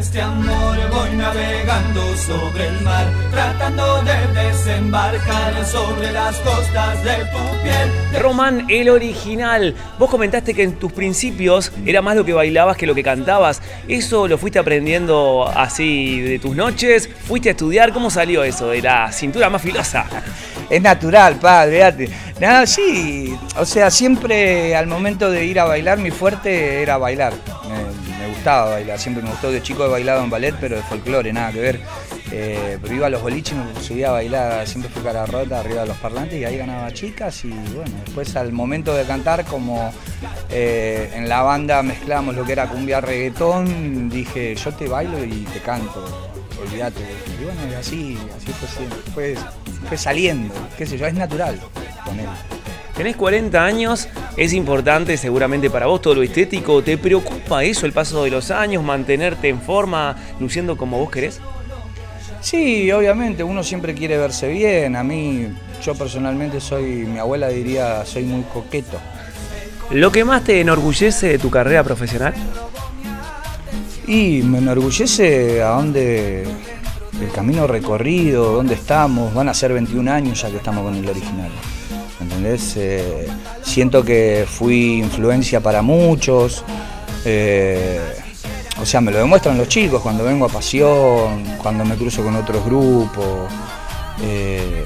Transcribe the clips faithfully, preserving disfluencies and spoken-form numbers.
este amor voy navegando sobre el mar, tratando de desembarcar sobre las costas de tu piel. Román, el original. Vos comentaste que en tus principios era más lo que bailabas que lo que cantabas. ¿Eso lo fuiste aprendiendo así de tus noches? ¿Fuiste a estudiar? ¿Cómo salió eso de la cintura más filosa? Es natural, padre, fíjate. Nada, sí, o sea, siempre al momento de ir a bailar, mi fuerte era bailar. Me, me gustaba bailar, siempre me gustó. De chico he bailado en ballet, pero de folclore, nada que ver. Eh, pero iba a los boliches y me subía a bailar, siempre fui cara rota arriba de los parlantes y ahí ganaba chicas. Y bueno, después al momento de cantar, como eh, en la banda mezclamos lo que era cumbia reggaetón, dije, yo te bailo y te canto, olvídate. Y bueno, y así, así fue, fue, fue saliendo, qué sé yo, es natural con él. Tenés cuarenta años, es importante seguramente para vos todo lo estético. ¿Te preocupa eso, el paso de los años, mantenerte en forma, luciendo como vos querés? Sí, obviamente, uno siempre quiere verse bien. A mí, yo personalmente soy, mi abuela diría, soy muy coqueto. ¿Lo que más te enorgullece de tu carrera profesional? Y me enorgullece a dónde, el camino recorrido, dónde estamos. Van a ser veintiún años ya que estamos con el original. ¿Entendés? Eh, siento que fui influencia para muchos. Eh, o sea, me lo demuestran los chicos cuando vengo a Pasión, cuando me cruzo con otros grupos. Eh,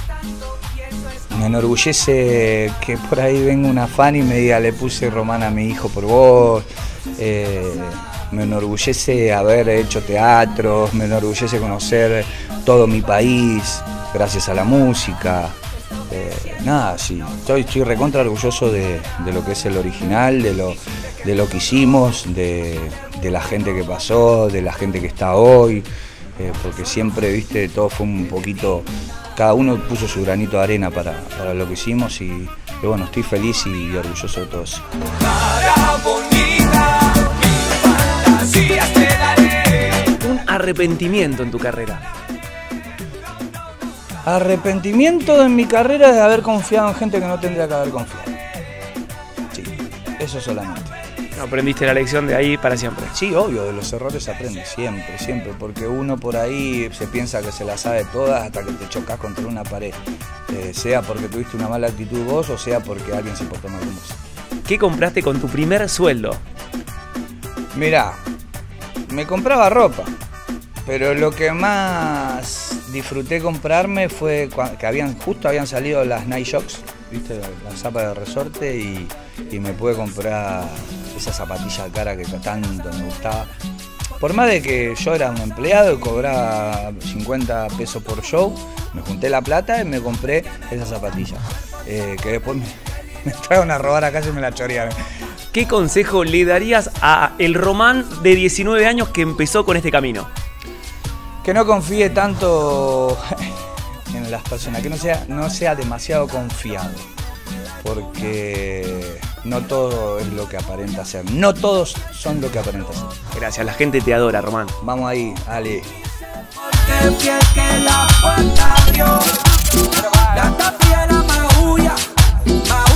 me enorgullece que por ahí venga una fan y me diga, le puse Román a mi hijo por vos. Eh, me enorgullece haber hecho teatro, me enorgullece conocer todo mi país gracias a la música. Eh, nada, sí, estoy, estoy recontra orgulloso de, de lo que es el original, de lo, de lo que hicimos, de, de la gente que pasó, de la gente que está hoy, eh, porque siempre, viste, todo fue un poquito, cada uno puso su granito de arena para, para lo que hicimos y, y bueno, estoy feliz y orgulloso de todo eso. Un arrepentimiento en tu carrera. Arrepentimiento en mi carrera de haber confiado en gente que no tendría que haber confiado. Sí, eso solamente. No aprendiste la lección de ahí para siempre. Sí, obvio, de los errores se aprende siempre, siempre, porque uno por ahí se piensa que se la sabe todas hasta que te chocas contra una pared. Eh, sea porque tuviste una mala actitud vos o sea porque alguien se portó mal con vos. ¿Qué compraste con tu primer sueldo? Mirá, me compraba ropa, pero lo que más disfruté comprarme fue que habían, justo habían salido las Nike Shocks, ¿viste? Las zapas de resorte y, y me pude comprar esa zapatilla cara que tanto me gustaba. Por más de que yo era un empleado y cobraba cincuenta pesos por show, me junté la plata y me compré esa zapatilla, eh, que después me, me trajeron a robar a casa y me la chorearon. ¿Qué consejo le darías a el Román de diecinueve años que empezó con este camino? Que no confíe tanto en las personas, que no sea, no sea demasiado confiado, porque no todo es lo que aparenta ser, no todos son lo que aparenta ser. Gracias, la gente te adora, Román. Vamos ahí, Ale. Que la puerta abrió, la tapia la magulla,